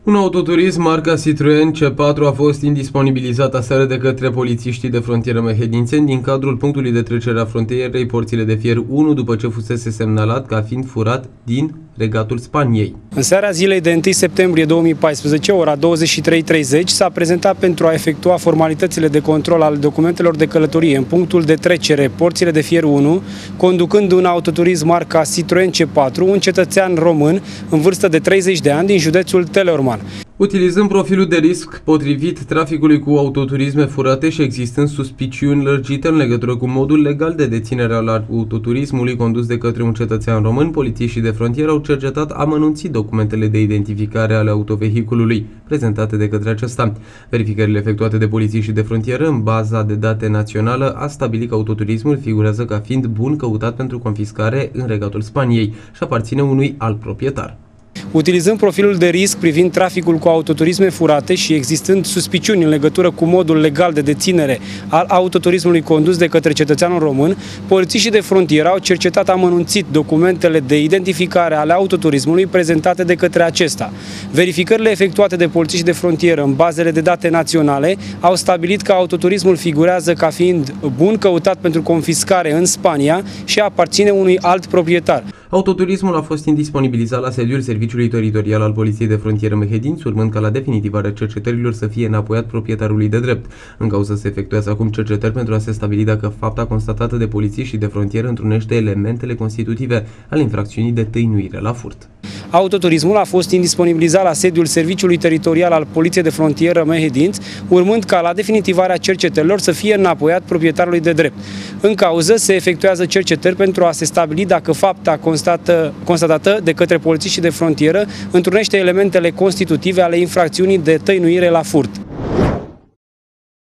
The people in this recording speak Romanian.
Un autoturism marca Citroen C4 a fost indisponibilizat aseară de către polițiștii de frontieră mehedințeni din cadrul punctului de trecere a frontierei Porțile de Fier 1 după ce fusese semnalat ca fiind furat din Regatul Spaniei. În seara zilei de 1 septembrie 2014, ora 23:30, s-a prezentat pentru a efectua formalitățile de control al documentelor de călătorie în punctul de trecere Porțile de Fier 1, conducând un autoturism marca Citroen C4, un cetățean român în vârstă de 30 de ani din județul Teleorman. Utilizând profilul de risc potrivit traficului cu autoturisme furate și existând suspiciuni lărgite în legătură cu modul legal de deținere al autoturismului condus de către un cetățean român, polițiștii de frontieră au cercetat amănunțit documentele de identificare ale autovehiculului prezentate de către acesta. Verificările efectuate de polițiștii de frontieră în baza de date națională a stabilit că autoturismul figurează ca fiind bun căutat pentru confiscare în Regatul Spaniei și aparține unui alt proprietar. Utilizând profilul de risc privind traficul cu autoturisme furate și existând suspiciuni în legătură cu modul legal de deținere al autoturismului condus de către cetățeanul român, polițiștii de frontieră au cercetat amănunțit documentele de identificare ale autoturismului prezentate de către acesta. Verificările efectuate de polițiștii de frontieră în bazele de date naționale au stabilit că autoturismul figurează ca fiind bun căutat pentru confiscare în Spania și aparține unui alt proprietar. Autoturismul a fost indisponibilizat la sediul Serviciului Teritorial al Poliției de Frontieră Mehedinți, urmând ca la definitivarea cercetărilor să fie înapoiat proprietarului de drept. În cauză se efectuează acum cercetări pentru a se stabili dacă fapta constatată de polițiștii de frontieră întrunește elementele constitutive ale infracțiunii de tăinuire la furt. Autoturismul a fost indisponibilizat la sediul Serviciului Teritorial al Poliției de Frontieră Mehedinți, urmând ca la definitivarea cercetărilor să fie înapoiat proprietarului de drept. În cauză se efectuează cercetări pentru a se stabili dacă fapta constatată de către polițiștii de frontieră întrunește elementele constitutive ale infracțiunii de tăinuire la furt.